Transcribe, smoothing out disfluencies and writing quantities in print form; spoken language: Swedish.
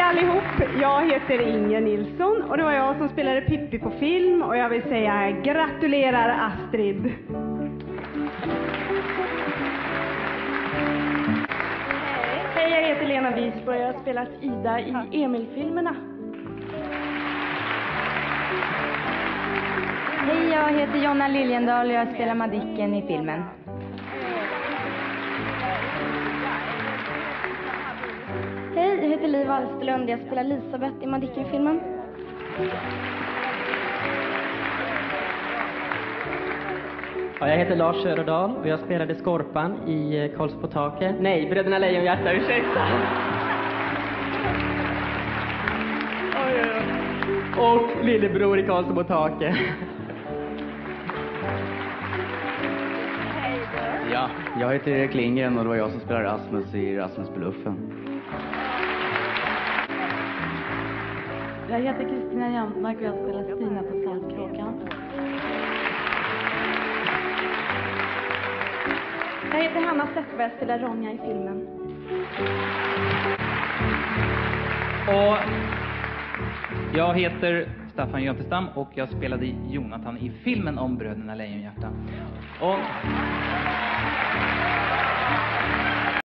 allihop, jag heter Inger Nilsson och det var jag som spelade Pippi på film och jag vill säga gratulerar Astrid. Hej, jag heter Lena Wiesbo och jag har spelat Ida i Emil-filmerna. Hej, jag heter Jonna Liljendahl och jag spelar Madicken i filmen. Hej, jag heter Liv Alsterlund och jag spelar Elisabeth i Madicken-filmen. Ja, jag heter Lars Söderdahl och jag spelade Skorpan i Karls på taket. Nej, Bröderna Lejonhjärta, ursäkta. Oj, oj, oj. Och lillebror i Karls på taket. Ja, jag heter Erik Lindgren och det var jag som spelade Rasmus i Rasmus Bluffen. Jag heter Kristina Jansmark och jag spelar Stina på Saltkråkan. Jag heter Hanna Zetterberg och spelar Ronja i filmen. Och jag heter Staffan Jöntestam och jag spelade Jonathan i filmen om Bröderna Lejonhjärta. Och